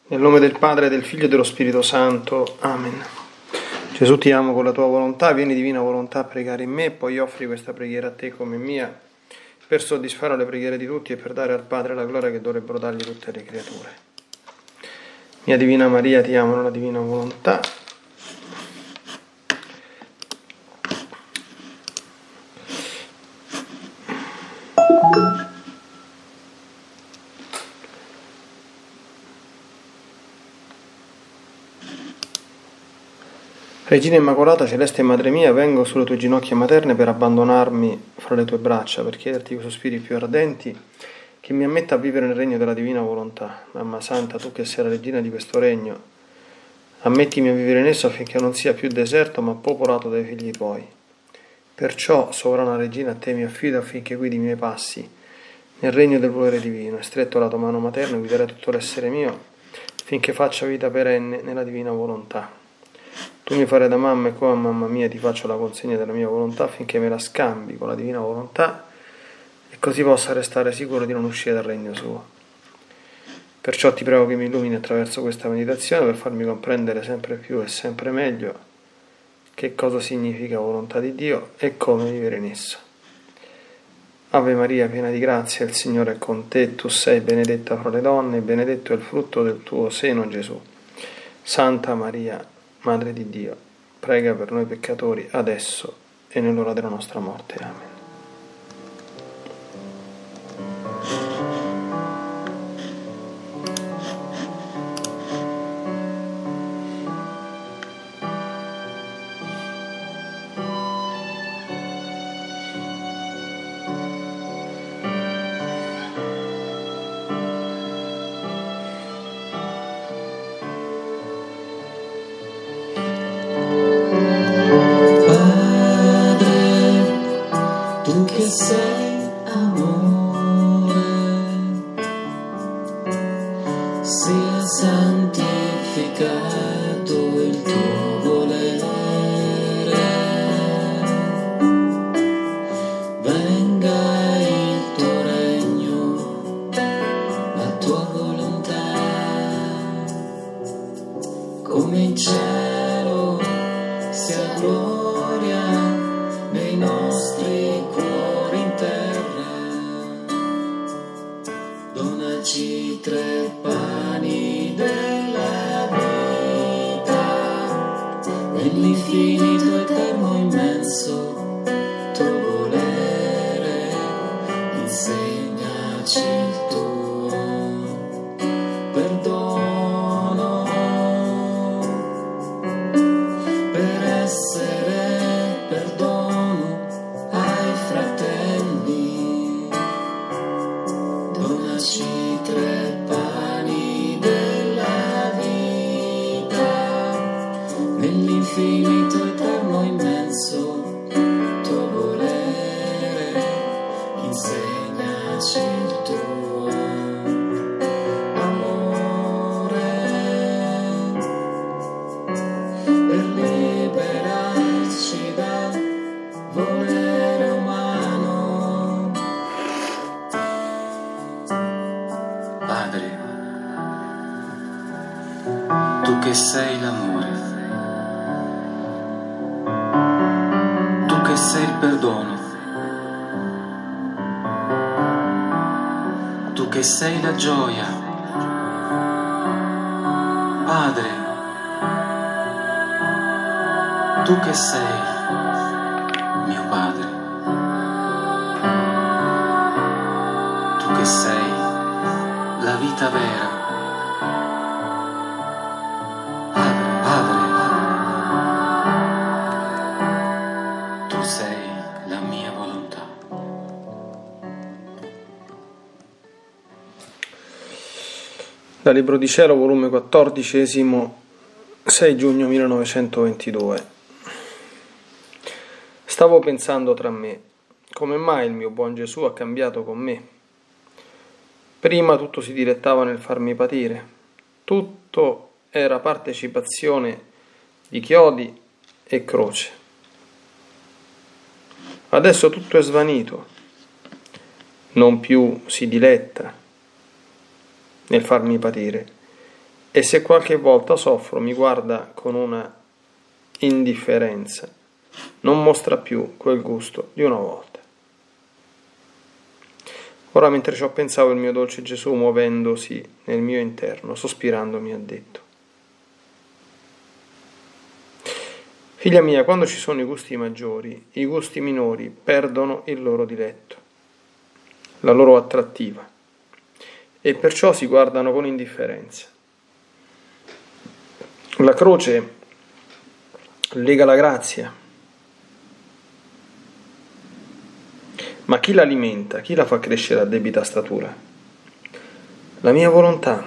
Nel nome del Padre, del Figlio e dello Spirito Santo. Amen. Gesù, ti amo con la tua volontà, vieni divina volontà a pregare in me, poi offri questa preghiera a te come mia, per soddisfare le preghiere di tutti e per dare al Padre la gloria che dovrebbero dargli tutte le creature. Mia Divina Maria, ti amo nella divina volontà. Regina Immacolata, Celeste Madre mia, vengo sulle tue ginocchia materne per abbandonarmi fra le tue braccia, per chiederti con sospiri più ardenti che mi ammetta a vivere nel regno della divina volontà. Mamma Santa, tu che sei la regina di questo regno, ammettimi a vivere in esso affinché non sia più deserto ma popolato dai figli tuoi. Perciò, sovrana regina, a te mi affido affinché guidi i miei passi nel regno del volere divino, e stretto la tua mano materna guiderai tutto l'essere mio affinché faccia vita perenne nella divina volontà. Tu mi farai da mamma e come a mamma mia ti faccio la consegna della mia volontà affinché me la scambi con la divina volontà e così possa restare sicuro di non uscire dal regno suo. Perciò ti prego che mi illumini attraverso questa meditazione per farmi comprendere sempre più e sempre meglio che cosa significa volontà di Dio e come vivere in essa. Ave Maria, piena di grazia, il Signore è con te, tu sei benedetta fra le donne e benedetto è il frutto del tuo seno, Gesù. Santa Maria, Madre di Dio, prega per noi peccatori, adesso e nell'ora della nostra morte. Amen. Sei amore, sia santificato il tuo volere, venga il tuo regno, la tua volontà, come in cielo sia gloria nei nostri cuori in terra. Donaci 3 pani della vita, nell'infinito eterno immenso tuo volere, insegnaci il tuo perdono, per essere perdono ai fratelli. Donaci 3 pani della vita, nell'infinito eterno immenso tuo volere, insegnaci il tuo amore, per liberarci dal volere umano. Padre, tu che sei l'amore, tu che sei il perdono, tu che sei la gioia, Padre, tu che sei mio Padre, tu che sei la vita vera, Padre, tu sei la mia volontà. Dal Libro di Cielo, volume 14, 6 giugno 1922. Stavo pensando tra me, come mai il mio buon Gesù ha cambiato con me? Prima tutto si dilettava nel farmi patire, tutto era partecipazione di chiodi e croce. Adesso tutto è svanito, non più si diletta nel farmi patire, e se qualche volta soffro mi guarda con una indifferenza, non mostra più quel gusto di una volta. Ora mentre ciò pensavo, il mio dolce Gesù, muovendosi nel mio interno, sospirando, mi ha detto: figlia mia, quando ci sono i gusti maggiori, i gusti minori perdono il loro diletto, la loro attrattiva, e perciò si guardano con indifferenza. La croce lega la grazia, ma chi l'alimenta, chi la fa crescere a debita statura? La mia volontà.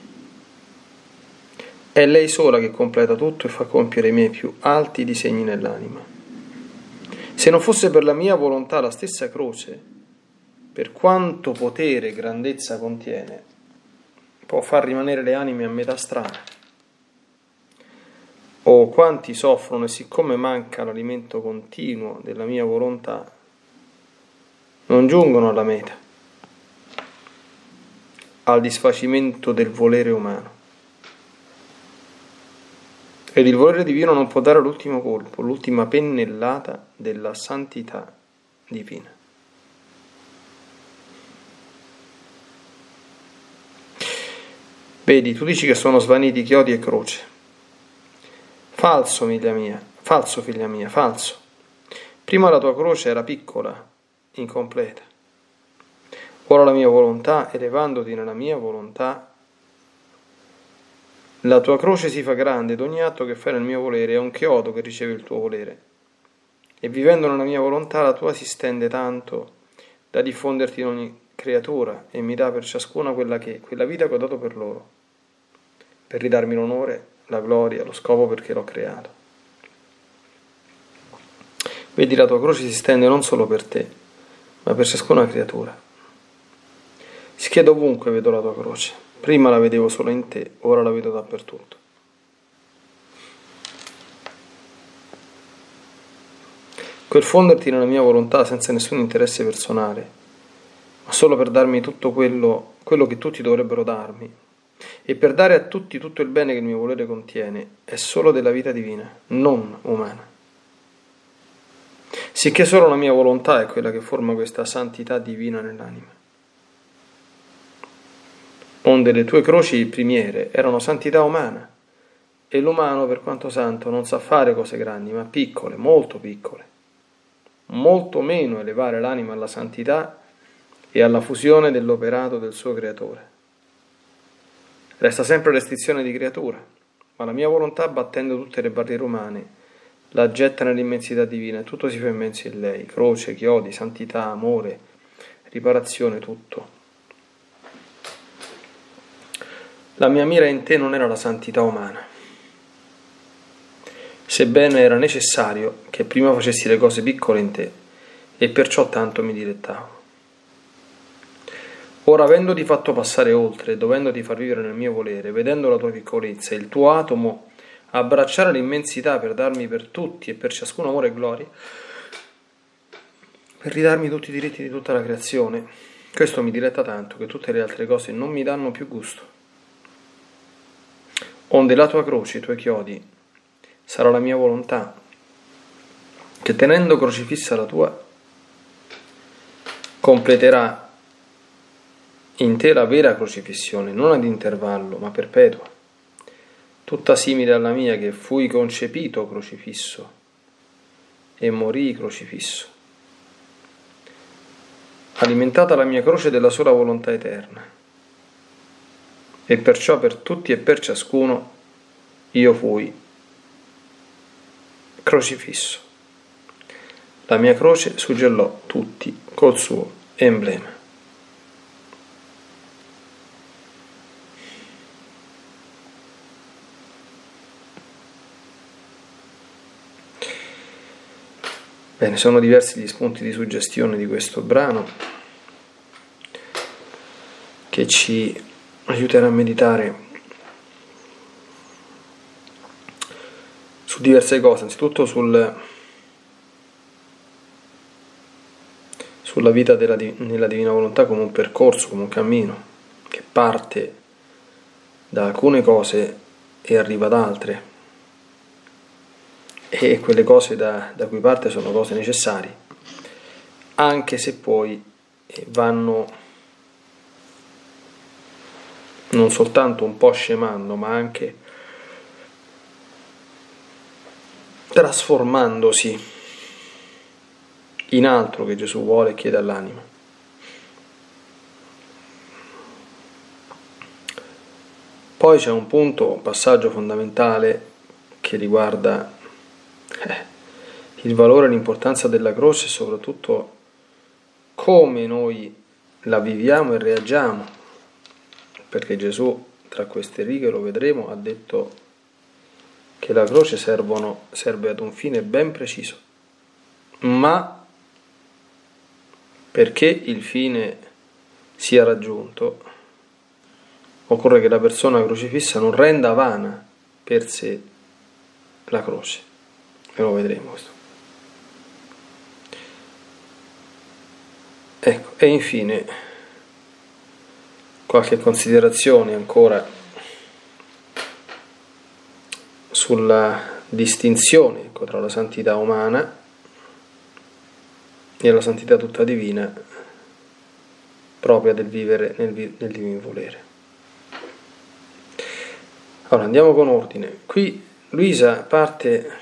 È lei sola che completa tutto e fa compiere i miei più alti disegni nell'anima. Se non fosse per la mia volontà, la stessa croce, per quanto potere e grandezza contiene, può far rimanere le anime a metà strada. O quanti soffrono, e siccome manca l'alimento continuo della mia volontà, non giungono alla meta, al disfacimento del volere umano. Ed il volere divino non può dare l'ultimo colpo, l'ultima pennellata della santità divina. Vedi, tu dici che sono svaniti chiodi e croce. Falso, figlia mia, falso, figlia mia, falso. Prima la tua croce era piccola, incompleta. Ora la mia volontà, elevandoti nella mia volontà, la tua croce si fa grande ed ogni atto che fai nel mio volere è un chiodo che riceve il tuo volere. E vivendo nella mia volontà la tua si stende tanto da diffonderti in ogni creatura e mi dà per ciascuna quella vita che ho dato per loro, per ridarmi l'onore, la gloria, lo scopo perché l'ho creato. Vedi, la tua croce si stende non solo per te, ma per ciascuna creatura. Sicché dovunque vedo la tua croce. Prima la vedevo solo in te, ora la vedo dappertutto. Quel fonderti nella mia volontà senza nessun interesse personale, ma solo per darmi tutto quello che tutti dovrebbero darmi, e per dare a tutti tutto il bene che il mio volere contiene, è solo della vita divina, non umana. Sicché solo la mia volontà è quella che forma questa santità divina nell'anima. Onde le tue croci primiere erano santità umana, e l'umano, per quanto santo, non sa fare cose grandi, ma piccole, molto meno elevare l'anima alla santità e alla fusione dell'operato del suo creatore. Resta sempre restrizione di creatura, ma la mia volontà, battendo tutte le barriere umane, la getta nell'immensità divina e tutto si fa immenso in lei, croce, chiodi, santità, amore, riparazione, tutto. La mia mira in te non era la santità umana, sebbene era necessario che prima facessi le cose piccole in te, e perciò tanto mi dilettavo. Ora, avendoti fatto passare oltre e dovendoti far vivere nel mio volere, vedendo la tua piccolezza e il tuo atomo abbracciare l'immensità per darmi per tutti e per ciascuno amore e gloria, per ridarmi tutti i diritti di tutta la creazione, questo mi diletta tanto che tutte le altre cose non mi danno più gusto. Onde la tua croce, i tuoi chiodi, sarà la mia volontà, che tenendo crocifissa la tua, completerà in te la vera crocifissione, non ad intervallo, ma perpetua, tutta simile alla mia, che fui concepito crocifisso e morii crocifisso. Alimentata la mia croce della sola volontà eterna, e perciò per tutti e per ciascuno io fui crocifisso. La mia croce suggellò tutti col suo emblema. Bene, sono diversi gli spunti di suggestione di questo brano che ci aiuterà a meditare su diverse cose, anzitutto sulla vita nella divina volontà come un percorso, come un cammino che parte da alcune cose e arriva ad altre, e quelle cose da cui parte sono cose necessarie, anche se poi vanno non soltanto un po' scemando, ma anche trasformandosi in altro che Gesù vuole e chiede all'anima. Poi c'è un passaggio fondamentale che riguarda il valore e l'importanza della croce e soprattutto come noi la viviamo e reagiamo, perché Gesù, tra queste righe lo vedremo, ha detto che la croce serve ad un fine ben preciso, ma perché il fine sia raggiunto occorre che la persona crocifissa non renda vana per sé la croce, e lo vedremo questo. Ecco, e infine qualche considerazione ancora sulla distinzione tra la santità umana e la santità tutta divina propria del vivere nel divino volere. Allora andiamo con ordine. Qui Luisa parte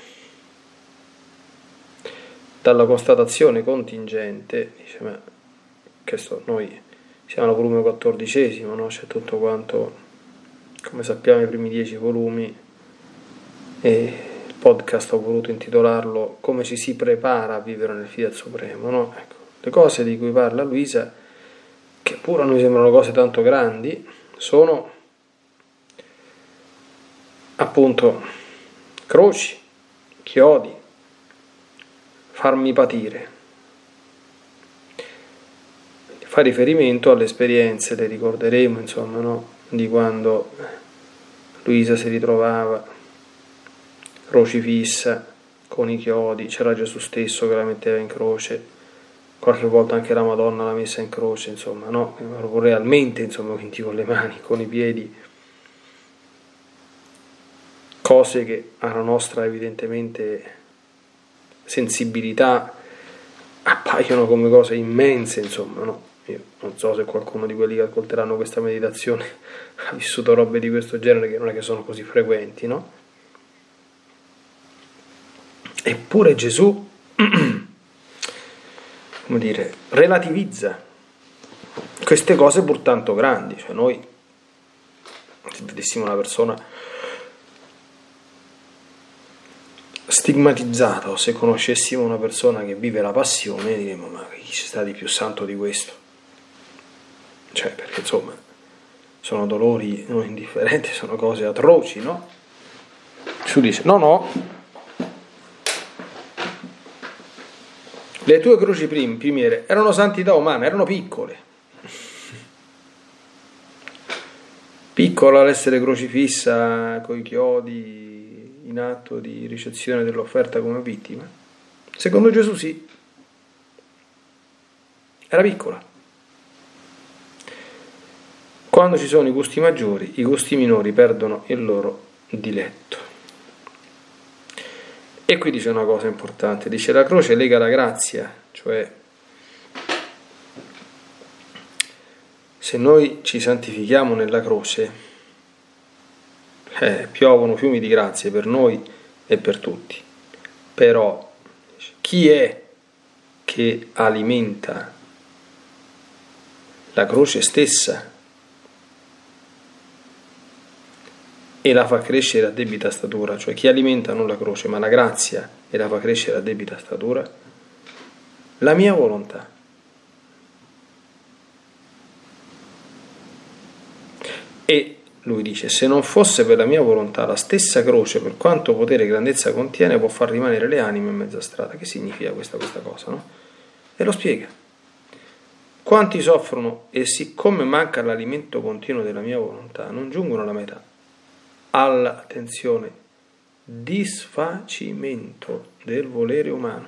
dalla constatazione contingente, dice, ma questo noi siamo al volume 14, no? C'è tutto quanto, come sappiamo, i primi 10 volumi, e il podcast ho voluto intitolarlo Come ci si prepara a vivere nel Fiat Supremo, no? Ecco, le cose di cui parla Luisa, che pure a noi sembrano cose tanto grandi, sono appunto croci, chiodi, farmi patire. Fa riferimento alle esperienze, le ricorderemo, insomma, no? Di quando Luisa si ritrovava crocifissa con i chiodi, c'era Gesù stesso che la metteva in croce, qualche volta anche la Madonna l'ha messa in croce, insomma, no? Proprio realmente, insomma, quindi con le mani, con i piedi, cose che alla nostra evidentemente sensibilità appaiono come cose immense, insomma, no? Io non so se qualcuno di quelli che ascolteranno questa meditazione ha vissuto robe di questo genere, che non è che sono così frequenti, no? Eppure Gesù, come dire, relativizza queste cose pur tanto grandi. Cioè noi, se vedessimo una persona stigmatizzata, o se conoscessimo una persona che vive la passione, diremmo, ma chi c'è sta di più santo di questo? Cioè, perché insomma sono dolori non indifferenti, sono cose atroci, no? Gesù dice, no, le tue croci primiere erano santità umana, erano piccole. Piccola l'essere crocifissa coi chiodi in atto di ricezione dell'offerta come vittima? Secondo Gesù sì, era piccola. Quando ci sono i gusti maggiori, i gusti minori perdono il loro diletto. E qui dice una cosa importante, dice la croce lega la grazia, cioè se noi ci santifichiamo nella croce, piovono fiumi di grazie per noi e per tutti. Però chi è che alimenta la croce stessa e la fa crescere a debita statura? Cioè chi alimenta non la croce ma la grazia e la fa crescere a debita statura? La mia volontà. E lui dice, se non fosse per la mia volontà, la stessa croce, per quanto potere e grandezza contiene, può far rimanere le anime in mezza strada. Che significa questa cosa, no? E lo spiega. Quanti soffrono e siccome manca l'alimento continuo della mia volontà, non giungono alla metà. Attenzione, disfacimento del volere umano.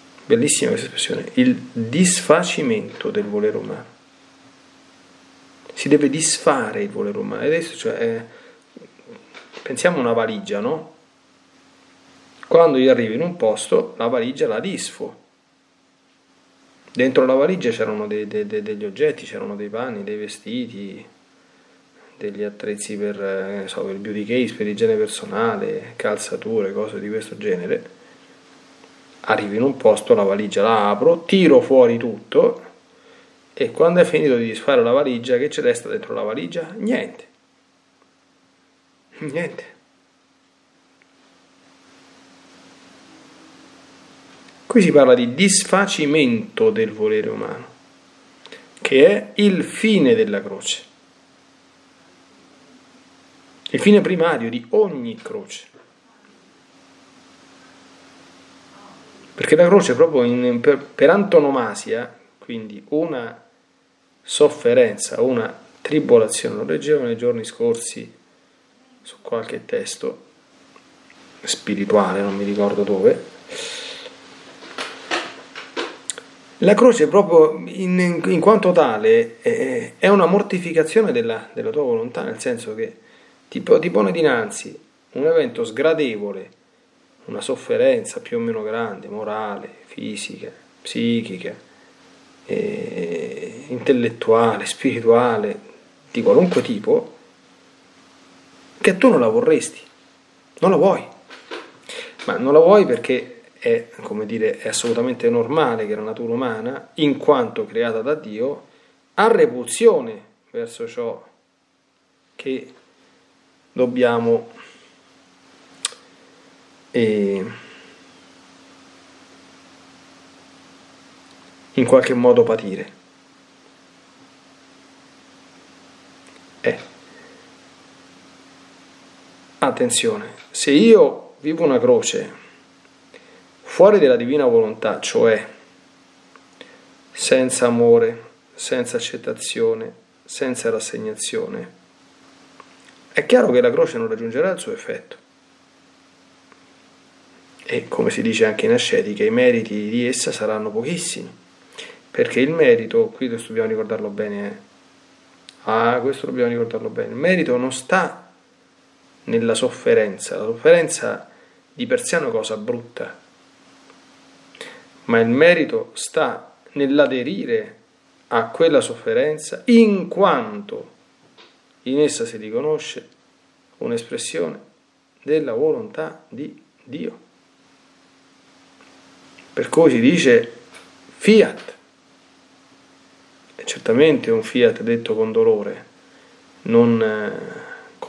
Bellissima questa espressione, il disfacimento del volere umano. si deve disfare il volere umano. Adesso, cioè, pensiamo a una valigia, no? Quando io arrivo in un posto, la valigia la disfo. Dentro la valigia c'erano degli oggetti, c'erano dei panni, dei vestiti, degli attrezzi per il beauty case, per igiene personale, calzature, cose di questo genere. Arrivo in un posto, la valigia la apro, tiro fuori tutto e quando è finito di disfare la valigia, che ci resta dentro la valigia? Niente. Qui si parla di disfacimento del volere umano, che è il fine della croce, il fine primario di ogni croce. Perché la croce proprio per antonomasia, quindi una sofferenza, una tribolazione, lo leggevo nei giorni scorsi su qualche testo spirituale, non mi ricordo dove. La croce proprio in quanto tale è una mortificazione della tua volontà, nel senso che ti pone dinanzi un evento sgradevole, una sofferenza più o meno grande, morale, fisica, psichica, intellettuale, spirituale, di qualunque tipo, che tu non la vorresti, non la vuoi, ma non la vuoi perché è assolutamente normale che la natura umana, in quanto creata da Dio, ha repulsione verso ciò che dobbiamo in qualche modo patire. Attenzione, se io vivo una croce fuori dalla divina volontà, cioè senza amore, senza accettazione, senza rassegnazione, è chiaro che la croce non raggiungerà il suo effetto. E come si dice anche in ascetica, i meriti di essa saranno pochissimi, perché il merito, qui questo dobbiamo ricordarlo bene, questo dobbiamo ricordarlo bene, il merito non sta nella sofferenza, la sofferenza di per sé è una cosa brutta, ma il merito sta nell'aderire a quella sofferenza in quanto in essa si riconosce un'espressione della volontà di Dio. Per cui si dice fiat, e certamente un fiat detto con dolore, non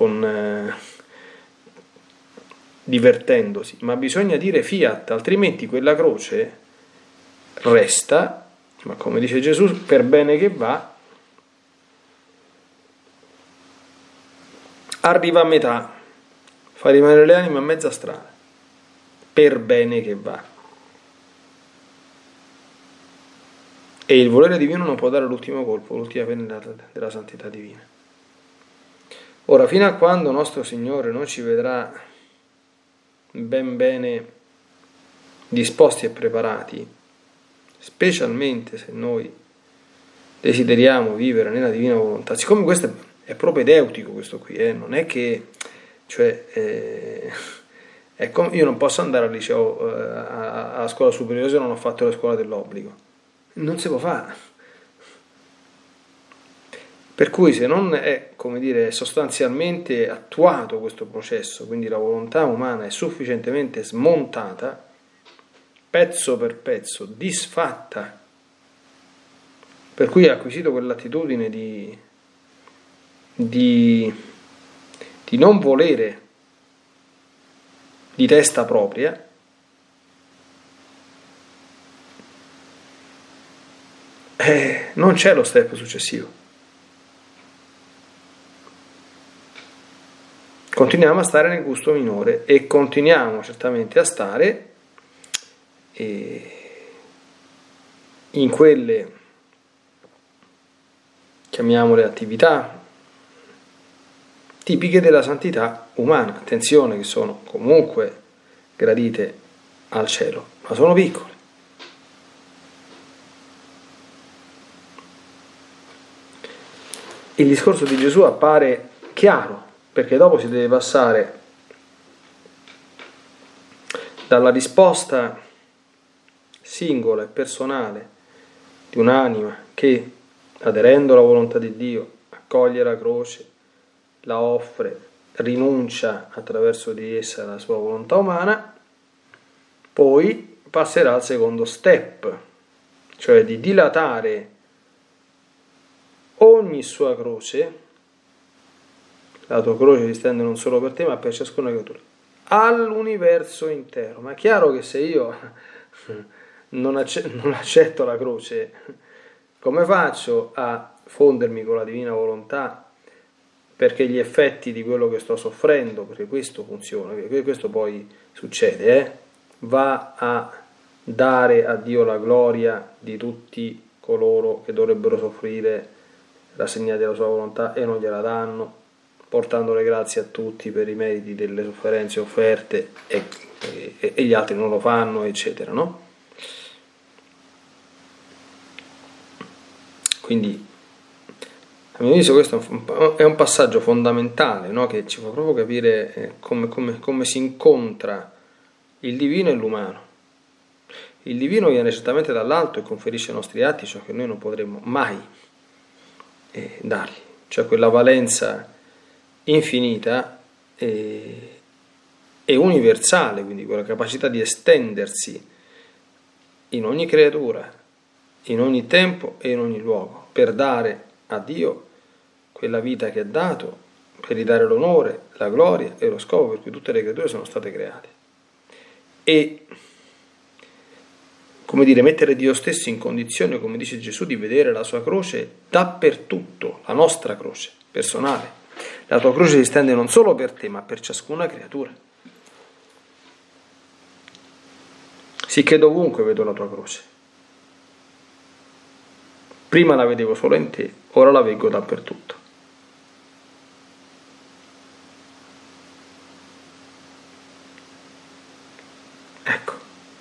divertendosi, ma bisogna dire fiat, altrimenti quella croce resta, ma come dice Gesù, per bene che va, arriva a metà, fa rimanere le anime a mezza strada, per bene che va. E il volere divino non può dare l'ultimo colpo, l'ultima pennellata della santità divina. Ora, fino a quando nostro Signore non ci vedrà ben bene disposti e preparati, specialmente se noi desideriamo vivere nella divina volontà, siccome questo è propedeutico, questo qui, non è che, io non posso andare al liceo, alla scuola superiore se non ho fatto la scuola dell'obbligo, non si può fare. Per cui se non è, sostanzialmente attuato questo processo, quindi la volontà umana è sufficientemente smontata, pezzo per pezzo, disfatta, per cui ha acquisito quell'attitudine di non volere di testa propria, non c'è lo step successivo. Continuiamo a stare nel gusto minore e continuiamo certamente a stare in quelle, chiamiamole attività tipiche della santità umana, attenzione, che sono comunque gradite al cielo, ma sono piccole. il discorso di Gesù appare chiaro, perché dopo si deve passare dalla risposta singola e personale di un'anima che, aderendo alla volontà di Dio, accoglie la croce, la offre, rinuncia attraverso di essa alla sua volontà umana, poi passerà al secondo step, cioè di dilatare ogni sua croce. La tua croce si stende non solo per te, ma per ciascuna creatura, all'universo intero. Ma è chiaro che se io non accetto la croce, come faccio a fondermi con la divina volontà, perché gli effetti di quello che sto soffrendo, perché questo funziona, perché questo poi succede, va a dare a Dio la gloria di tutti coloro che dovrebbero soffrire rassegnati alla sua volontà e non gliela danno, portando le grazie a tutti per i meriti delle sofferenze offerte e gli altri non lo fanno, eccetera, no? Quindi, a mio avviso, questo è un passaggio fondamentale, no? Che ci fa proprio capire come si incontra il divino e l'umano. Il divino viene certamente dall'alto e conferisce ai nostri atti ciò che noi non potremmo mai dargli, cioè quella valenza infinita e universale, quindi quella capacità di estendersi in ogni creatura, in ogni tempo e in ogni luogo, per dare a Dio quella vita che ha dato, per ridare l'onore, la gloria e lo scopo per cui tutte le creature sono state create. E, come dire, mettere Dio stesso in condizione, come dice Gesù, di vedere la sua croce dappertutto, la nostra croce personale. La tua croce si stende non solo per te, ma per ciascuna creatura. Sicché dovunque vedo la tua croce. Prima la vedevo solo in te, ora la vedo dappertutto. Ecco.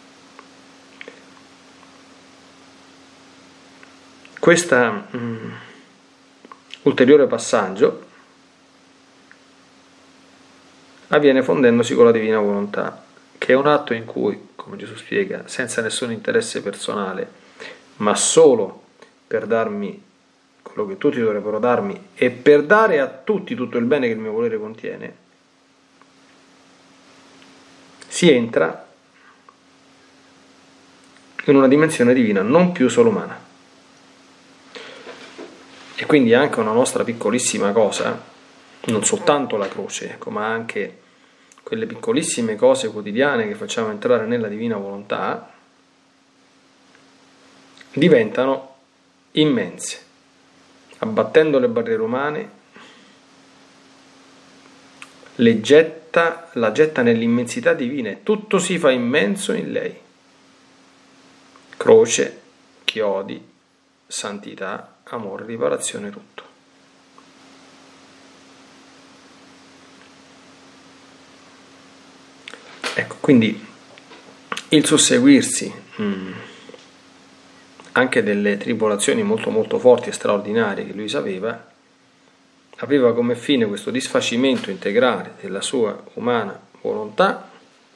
Questo ulteriore passaggio avviene fondendosi con la divina volontà, che è un atto in cui, come Gesù spiega, senza nessun interesse personale, ma solo per darmi quello che tutti dovrebbero darmi e per dare a tutti tutto il bene che il mio volere contiene, si entra in una dimensione divina, non più solo umana. E quindi anche una nostra piccolissima cosa, non soltanto la croce, ecco, ma anche quelle piccolissime cose quotidiane che facciamo entrare nella divina volontà, diventano immense, abbattendo le barriere umane, la getta nell'immensità divina e tutto si fa immenso in lei. Croce, chiodi, santità, amore, riparazione, tutto. Ecco, quindi il susseguirsi anche delle tribolazioni molto molto forti e straordinarie che lui sapeva, aveva come fine questo disfacimento integrale della sua umana volontà,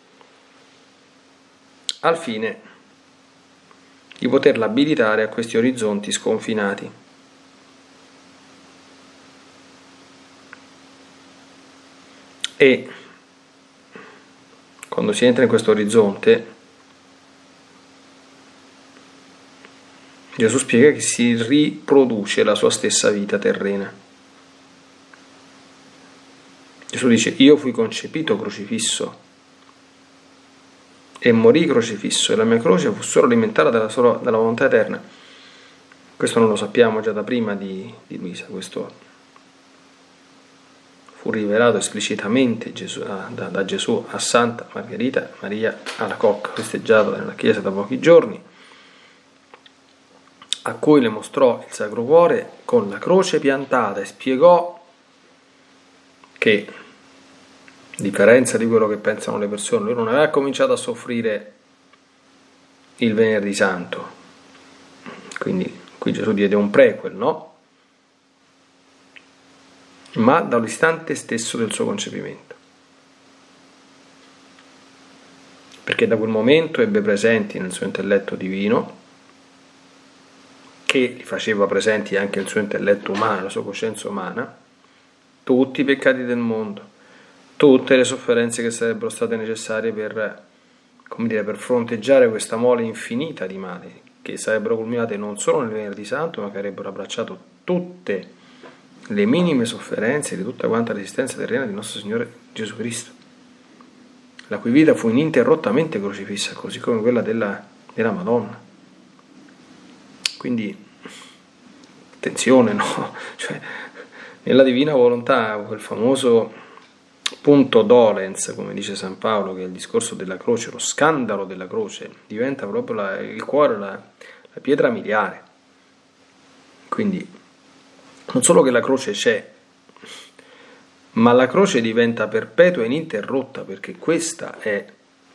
al fine di poterla abilitare a questi orizzonti sconfinati. E quando si entra in questo orizzonte, Gesù spiega che si riproduce la sua stessa vita terrena. Gesù dice: io fui concepito crocifisso e morì crocifisso, e la mia croce fu solo alimentata dalla volontà eterna. Questo non lo sappiamo già da prima di Luisa, questo fu rivelato esplicitamente da Gesù a Santa Margherita Maria Alacoque, festeggiata nella chiesa da pochi giorni, a cui le mostrò il Sacro Cuore con la croce piantata e spiegò che, a differenza di quello che pensano le persone, lui non aveva cominciato a soffrire il Venerdì Santo. Quindi qui Gesù diede un prequel, no? ma dall'istante stesso del suo concepimento. Perché da quel momento ebbe presenti nel suo intelletto divino, che gli faceva presenti anche il suo intelletto umano, la sua coscienza umana, tutti i peccati del mondo, tutte le sofferenze che sarebbero state necessarie per, come dire, per fronteggiare questa mole infinita di mali, che sarebbero culminate non solo nel Venerdì Santo, ma che avrebbero abbracciato tutte le minime sofferenze di tutta quanta l'esistenza terrena di nostro Signore Gesù Cristo, la cui vita fu ininterrottamente crocifissa, così come quella della Madonna. Quindi, attenzione, no? Cioè, nella divina volontà, quel famoso punto dolens, come dice San Paolo, che è il discorso della croce, lo scandalo della croce, diventa proprio il cuore, la pietra miliare. Quindi, non solo che la croce c'è, ma la croce diventa perpetua e ininterrotta, perché questa è,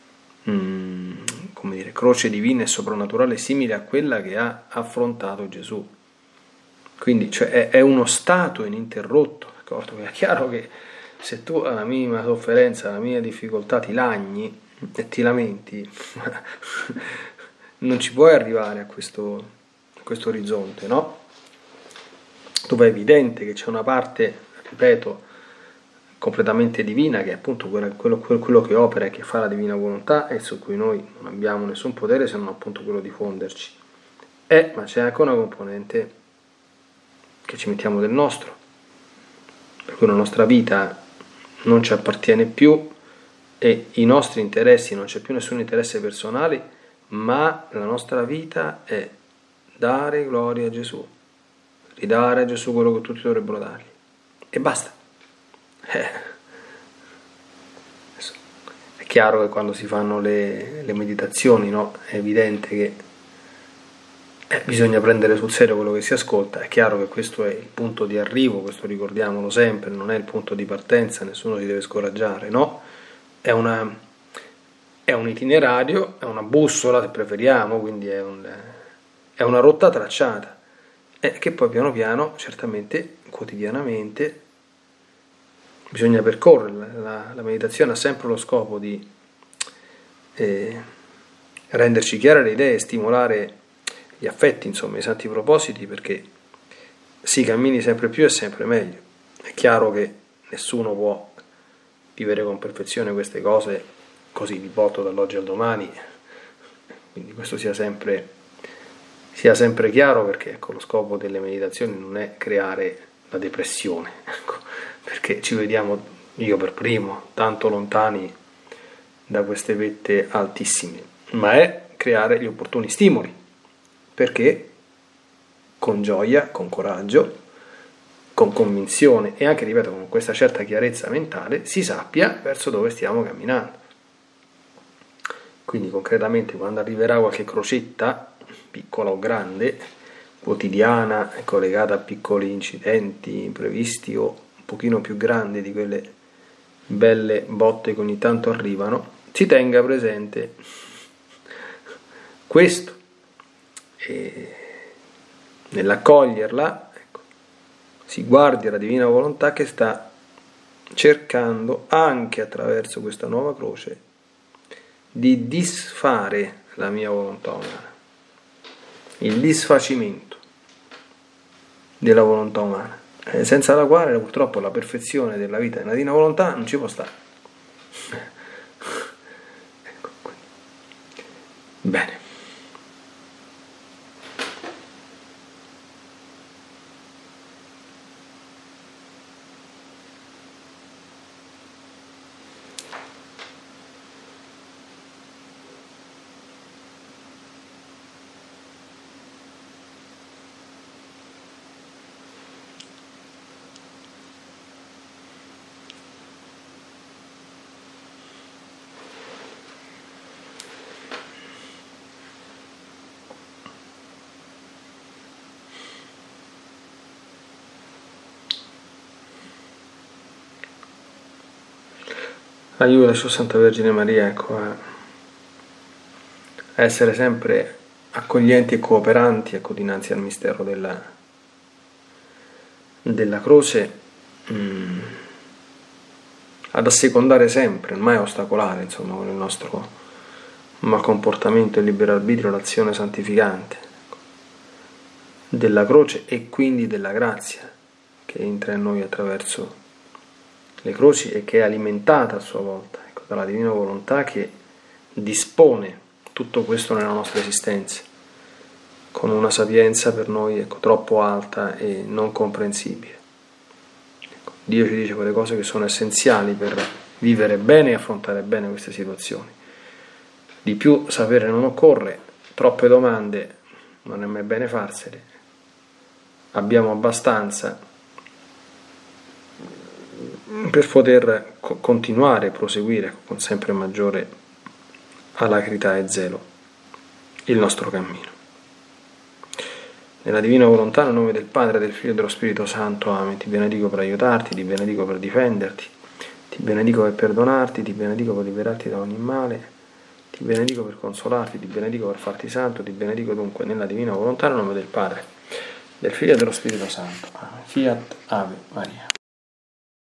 come dire, croce divina e soprannaturale simile a quella che ha affrontato Gesù. Quindi, cioè, è uno stato ininterrotto, d'accordo? È chiaro che se tu alla minima sofferenza, alla minima difficoltà ti lagni e ti lamenti, non ci puoi arrivare a questo orizzonte, no? Dove è evidente che c'è una parte, ripeto, completamente divina, che è appunto quello che opera e che fa la divina volontà, e su cui noi non abbiamo nessun potere se non appunto quello di fonderci. Ma c'è anche una componente che ci mettiamo del nostro, per cui la nostra vita non ci appartiene più e i nostri interessi, non c'è più nessun interesse personale, ma la nostra vita è dare gloria a Gesù, ridare a Gesù quello che tutti dovrebbero dargli, e basta. È chiaro che quando si fanno le meditazioni, no? È evidente che bisogna prendere sul serio quello che si ascolta. È chiaro che questo è il punto di arrivo, questo ricordiamolo sempre, non è il punto di partenza, nessuno si deve scoraggiare, no? È un itinerario, è una bussola se preferiamo, quindi è una rotta tracciata, che poi piano piano, certamente, quotidianamente, bisogna percorrere. La meditazione ha sempre lo scopo di renderci chiare le idee, stimolare gli affetti, insomma, i santi propositi, perché si cammini sempre più e sempre meglio. È chiaro che nessuno può vivere con perfezione queste cose così di botto dall'oggi al domani, quindi questo sia sempre chiaro, perché ecco, lo scopo delle meditazioni non è creare la depressione, ecco, perché ci vediamo, io per primo, tanto lontani da queste vette altissime, ma è creare gli opportuni stimoli, perché con gioia, con coraggio, con convinzione e anche, ripeto, con questa certa chiarezza mentale si sappia verso dove stiamo camminando. Quindi concretamente, quando arriverà qualche crocetta, piccola o grande, quotidiana, collegata a piccoli incidenti imprevisti o un pochino più grandi di quelle belle botte che ogni tanto arrivano, si tenga presente questo, e nell'accoglierla, ecco, si guardi alla divina volontà che sta cercando anche attraverso questa nuova croce di disfare la mia volontà umana, il disfacimento della volontà umana, senza la quale purtroppo la perfezione della vita nella divina volontà non ci può stare. Ecco qui. Bene. Aiutaci, o Santa Vergine Maria, ecco, a essere sempre accoglienti e cooperanti, ecco, dinanzi al mistero della croce, ad assecondare sempre, mai ostacolare, insomma, con il nostro comportamento e libero arbitrio l'azione santificante della croce e quindi della grazia che entra in noi attraverso le croci e che è alimentata a sua volta, ecco, dalla divina volontà che dispone tutto questo nella nostra esistenza con una sapienza per noi, ecco, troppo alta e non comprensibile. Ecco, Dio ci dice quelle cose che sono essenziali per vivere bene e affrontare bene queste situazioni. Di più sapere non occorre, troppe domande non è mai bene farsele, abbiamo abbastanza per poter continuare, proseguire con sempre maggiore alacrità e zelo il nostro cammino. Nella divina volontà, nel nome del Padre, del Figlio e dello Spirito Santo, amen. Ti benedico per aiutarti, ti benedico per difenderti, ti benedico per perdonarti, ti benedico per liberarti da ogni male, ti benedico per consolarti, ti benedico per farti santo, ti benedico dunque nella divina volontà, nel nome del Padre, del Figlio e dello Spirito Santo. Amen. Fiat Ave Maria.